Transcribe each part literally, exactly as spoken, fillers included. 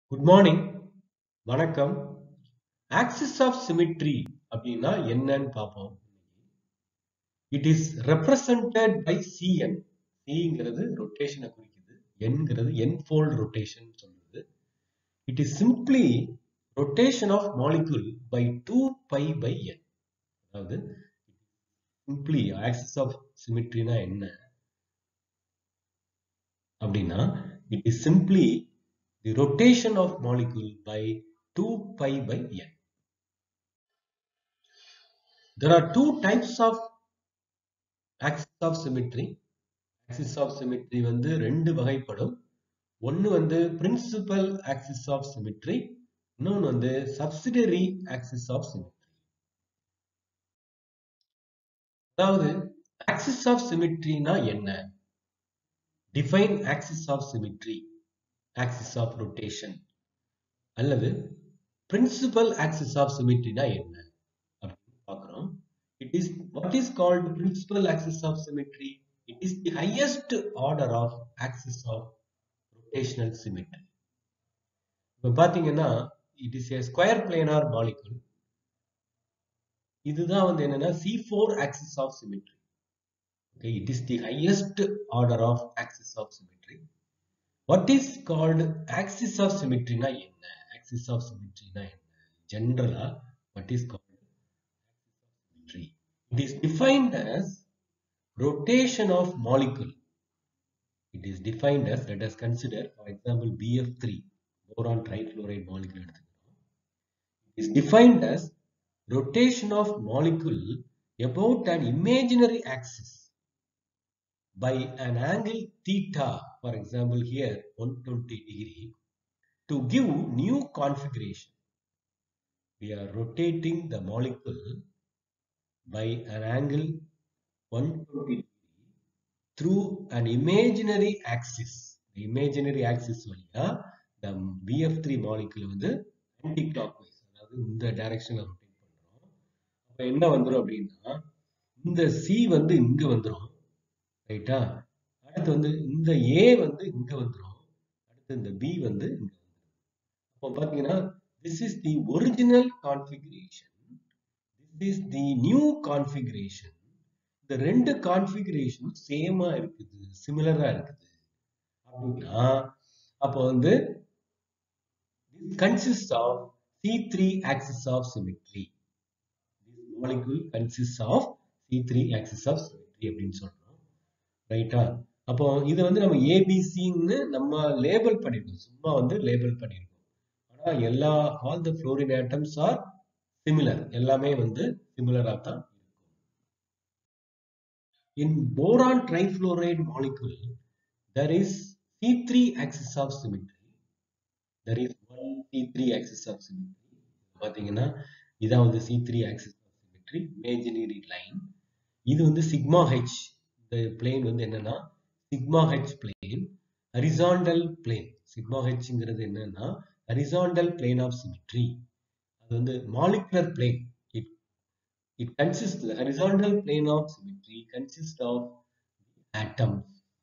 Good morning. வணக்கம். Axis of symmetry அப்படின்னா என்னன்னு பார்ப்போம். It is represented by Cn. Cங்கிறது ரொட்டேஷனை குறிக்குது. Nங்கிறது n-fold rotation சொல்லுது. It is simply rotation of molecule by two pi by n. அதாவது simply axis of symmetryனா என்ன அப்படின்னா it is simply the rotation of molecule by two pi by n. There are two types of axis of symmetry. Axis of symmetry வந்து ரெண்டு வகைப்படும். ஒன்னு வந்து principal axis of symmetry, இன்னொன்னு வந்து subsidiary axis of symmetry. அதாவது axis of symmetryனா என்ன? Define axis of symmetry, axis of rotation. அல்லது principal axis of symmetryனா என்ன அப்படின்னு பார்க்கிறோம். It is what is called principal axis of symmetry. It is the highest order of axis of rotational symmetry. இப்போ பாத்தீங்கன்னா it is a square planar molecule. இதுதான் வந்து என்னன்னா C four axis of symmetry. Okay, it is the highest order of axis of symmetry. What is called axis of symmetry na enna? Axis of symmetry na enna? Generally, what is called symmetry? It is defined as rotation of molecule. It is defined as, let us consider, for example, B F three, boron trifluoride molecule. It is defined as rotation of molecule about an imaginary axis by an angle theta, for example here one hundred twenty degree, to give new configuration. We are rotating the molecule by an angle one hundred twenty degree through an imaginary axis. The imaginary axis வழியா the B F three molecule வந்து anti-clockwise, அதாவது இந்த டைரக்ஷன்ல rotate பண்றோம். அப்ப என்ன வந்துரும் அப்படின்னா இந்த C வந்து இங்க வந்துரும், ரைட்டா? அடுத்து வந்து இந்த A வந்து இங்க வந்துரும், அடுத்து இந்த B வந்து இங்க வந்துரும். அப்போ பாத்தீங்கன்னா this is the original configuration, this is the new configuration. இந்த ரெண்டு கான்ஃபிகரேஷன் சேமா இருக்குது, சிமிலரா இருக்குது அப்படின்னா அப்போ வந்து this consists of C three axis of symmetry. This molecule consists of C three axis of symmetry அப்படின்னு சொல்றோம், ரைட்டா? அப்போ இதை வந்து நம்ம ஏபிசின்னு நம்ம லேபிள் பண்ணிருக்கோம், சும்மா வந்து லேபிள் பண்ணிருக்கோம். ஆனா எல்லா all the fluorine atoms are similar, எல்லாமே வந்து சிமிலரா தான் இருக்கும். In boron trifluoride molecule, there is C three axis of symmetry. There is one C three axis of symmetry. பாத்தீங்கன்னா இதான் வந்து C three axis of symmetry, imaginary line. இது வந்து sigma h. இந்த plane வந்து என்னன்னா sigma h plane, horizontal plane. sigma hங்கிறது என்னன்னா horizontal plane of symmetry. அது வந்து molecular plane. It it consists, the horizontal plane of symmetry consists of atoms.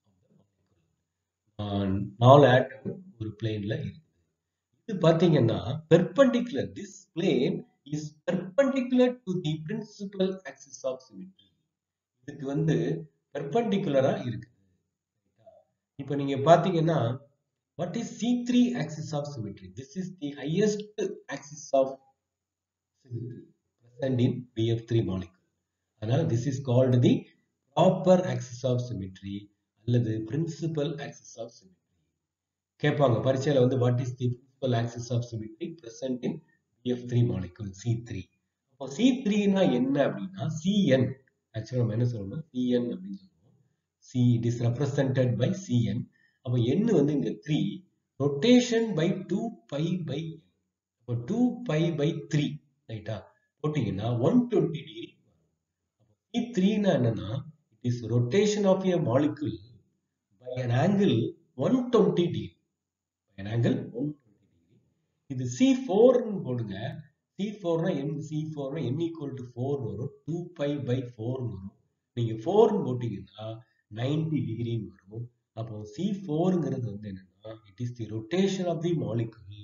நாலு ஆட்டம் ஒரு பிளேன்ல இருக்கு. இது பாத்தீங்கன்னா perpendicular, this plane is perpendicular to the principal axis of symmetry. இதுக்கு வந்து perpendicular-ஆ இருக்குது. இப்போ நீங்க பாத்தீங்கன்னா what is C three axis of symmetry? This is the highest axis of symmetry present in B F three molecule. அதனால this is called the proper axis of symmetry அல்லது principal axis of symmetry. கேட்பாங்க பரீட்சையில வந்து what is the principal axis of symmetry present in B F three molecule C three. அப்போ C three னா என்ன அப்படின்னா Cn, ஆக்சுவலா நம்ம என்ன சொல்லணும், Cn அப்படின்னு சொல்லுவோம். C, it is represented by Cn. அப்போ n வந்து இங்க three, rotation by two pi by n. அப்போ two pi by three, ரைட்டா? போட்டீங்கன்னா one hundred twenty degree. C three னா என்னன்னா it is rotation of a molecule by an angle one hundred twenty degree. An angle one hundred twenty degree. இது C four ன்னு போடுங்க. C four னா n, C four னா n equal to four வரும், two pi by four வரும். நீங்க four ன்னு போட்டீங்கன்னா ninety degree வரும். அப்போ C four ங்கிறது வந்து என்னன்னா it is the rotation of the molecule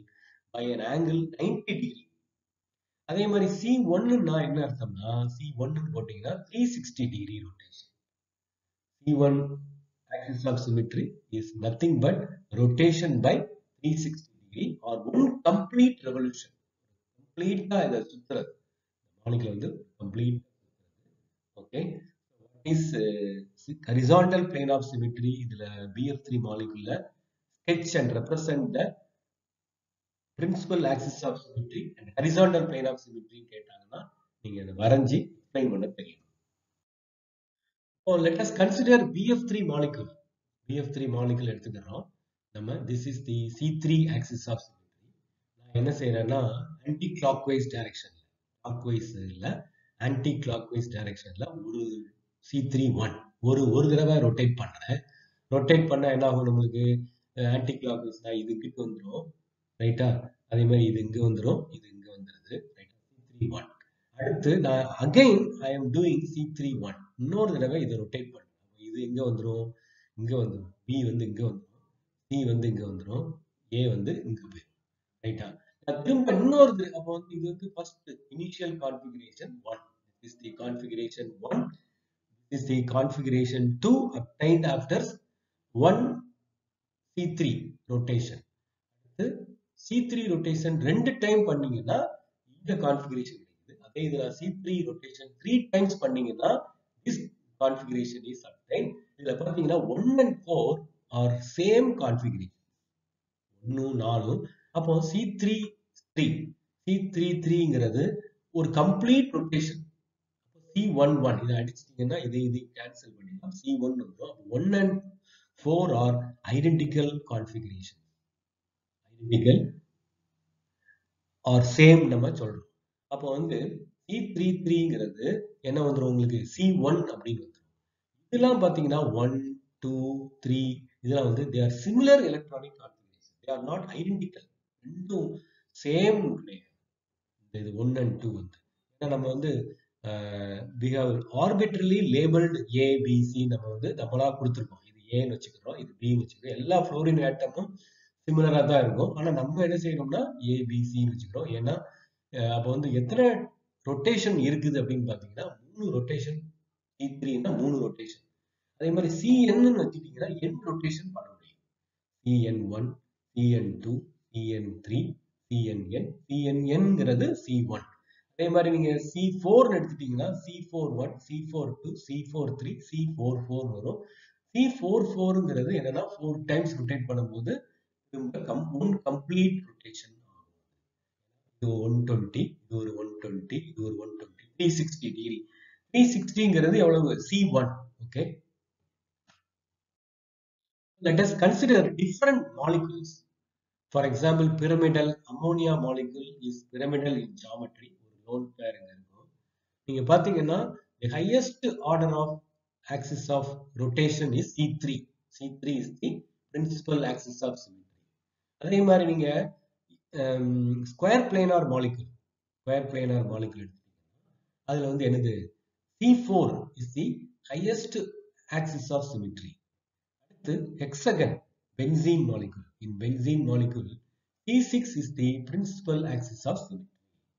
by an angle ninety degree. அதே மாதிரி C one னா என்ன அர்த்தம்னா C one ன்னு போட்டீங்கன்னா three sixty degree rotation. C one axis of symmetry is nothing but rotation by three sixty degree or one complete revolution. Complete ஆ இத சுத்துறது. Molecule வந்து complete. Okay. What is uh, horizontal plane of symmetry? இதுல B F three molecule sketch and represent the principal axis of symmetry and horizontal plane of symmetry கேட்டாங்கன்னா நீங்க அதை வரைஞ்சி explain பண்ண தெரியும். So let us consider B F three molecule. B F three molecule எடுத்துக்கிறோம். நம்ம this is the C three axis of symmetry. நான் என்ன செய்யறேன்னா anti clockwise direction, clockwise இல்ல anti clockwise directionல ஒரு C three one ஒரு ஒரு தடவை ரொட்டேட் பண்றேன். ரொட்டேட் பண்ணா என்ன ஆகும் நம்மளுக்கு ஆன்டி கிளாக்வைஸ் தான் இது கிட்ட வந்துடும் ரைட்டா. அதே மாதிரி இது இங்க வந்துடும், இது இங்க வந்துருது ரைட்டா. C three one அடுத்து நான் again I am doing C three one இன்னொரு தடவை இதை ரொட்டேட் பண்றேன். இது எங்க வந்துடும், இங்க வந்துடும். B வந்து இங்க வந்துடும், C வந்து இங்க வந்துடும், A வந்து இங்க போயிடும் ரைட்டா. நான் திரும்ப இன்னொரு அப்போ வந்து இது வந்து first initial configuration one. This is the configuration one. This is the configuration two obtained after one C three rotation. C three rotation ரெண்டு டைம் பண்ணீங்கன்னா இந்த கான்ஃபிகரேஷன் கிடைக்குது. அதே இதுல C three rotation three times பண்ணீங்கன்னா this configuration is obtained. இதுல பாத்தீங்கன்னா one and four are same configuration. ஒன்னு நாலு அப்போ C three three C three threeங்கிறது ஒரு complete rotation. C one one இதை அடிச்சிட்டீங்கன்னா இதை இதை கேன்சல் பண்ணிடலாம். C one வந்துடும். one and four are identical configuration. Identical or same நம்ம சொல்றோம். அப்போ வந்து C three threeங்கிறது என்ன வந்துடும் உங்களுக்கு C one அப்படின்னு வந்துடும். இதெல்லாம் பாத்தீங்கன்னா one two three இதெல்லாம் வந்து they are similar electronic configuration. They are not identical. ரெண்டும் சேம் கிடையாது. இது one and two வந்து ஏன்னா நம்ம வந்து we have arbitrarily labeled A, B, C நம்ம வந்து நம்மளா கொடுத்துருக்கோம். இது ஏன்னு வச்சுக்கிறோம், இது B வச்சுக்கிறோம். எல்லா ஃப்ளோரின் ஆட்டமும் சிமிலரா தான் இருக்கும். ஆனா நம்ம என்ன செய்யணும்னா A, B, C வச்சுக்கிறோம். ஏன்னா அப்ப வந்து எத்தனை ரொட்டேஷன் இருக்குது அப்படின்னு பாத்தீங்கன்னா மூணு ரொட்டேஷன். C three னா மூணு ரொட்டேஷன். அதே மாதிரி C N ன்னு வச்சுட்டீங்கன்னா N ரொட்டேஷன் பண்ண முடியும். C N one, C N two, C N three, C N N, C N N-ங்கிறது C one. அதே மாதிரி நீங்க C four எடுத்துட்டீங்கன்னா C four one, C four two, C four three, C four four வரும். C four four-ங்கிறது என்னன்னா four times rotate பண்ணும்போது one complete rotation ஆகும். இது one twenty, இது ஒரு one twenty, இது ஒரு one twenty, three sixty degree. three sixty-ங்கிறது எவ்வளவு C one. Okay. Let us consider different molecules. For example, pyramidal ammonia molecule is pyramidal in geometry. Lone pair இருக்கும். நீங்க பாத்தீங்கன்னா the highest order of axis of rotation is C three. C three is the principal axis of symmetry. அதே மாதிரி நீங்க square planar molecule square planar molecule எடுத்துட்டீங்கன்னா அதுல வந்து என்னது C four is the highest axis of symmetry. அடுத்து hexagon benzene molecule. In benzene molecule C six is the principal axis of symmetry.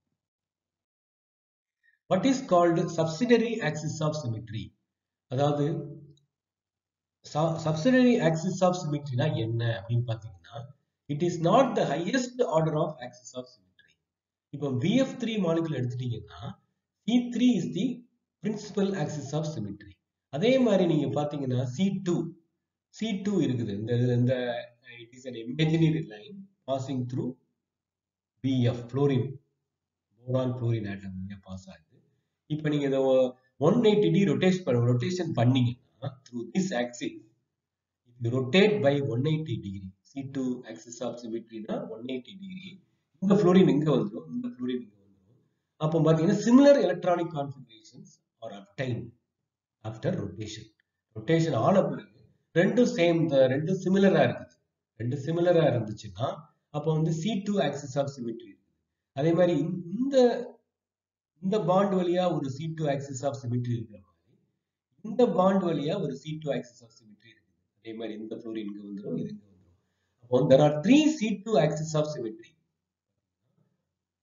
What is called subsidiary axis of symmetry? அதாவது subsidiary axis of symmetry னா என்ன அப்படின்னு பாத்தீங்கன்னா it is not the highest order of axis of symmetry. இப்போ B F three molecule எடுத்துட்டீங்கன்னா C three is the principal axis of symmetry. அதே மாதிரி நீங்க பாத்தீங்கன்னா C two C two இருக்குது. இந்த இந்த it is an imaginary line passing through B F fluorine boron fluorine atom pass ஆகுது. இப்போ நீங்க இத one eighty degree rotation பண்ண ரொட்டேஷன் பண்ணீங்கன்னா through this axis if you rotate by one eighty degree C two axis of symmetry னா one eighty degree இந்த fluorine இங்க வந்துரும், இந்த fluorine இங்க வந்துரும். அப்போ பாத்தீங்கன்னா similar electronic configurations are obtained after rotation. rotation ஆன பிறகு ரெண்டும் சேம் ரெண்டும் சிமிலரா இருக்குது. ரெண்டு சிமிலரா இருந்துச்சுன்னா அப்போ வந்து C two axis of symmetry. அதே மாதிரி இந்த இந்த பாண்ட் வழியா ஒரு C two axis of symmetry இருக்கிற மாதிரி இந்த பாண்ட் வழியா ஒரு C two axis of symmetry இருக்குது. அதே மாதிரி இந்த fluorine இங்க வந்துரும், இது இங்க வந்துரும். அப்போ there are three C two axis of symmetry.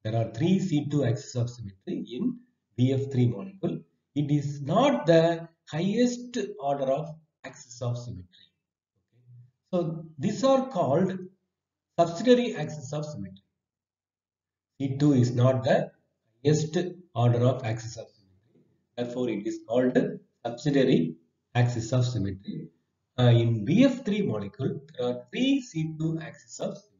There are three C two axis of symmetry in B F three molecule. It is not the highest order of axis of symmetry. Okay. So these are called subsidiary axis of symmetry. C two is not the highest order of axis of symmetry. Therefore, it is called subsidiary axis of symmetry. Uh, in B F three molecule, there are three C two axis of symmetry.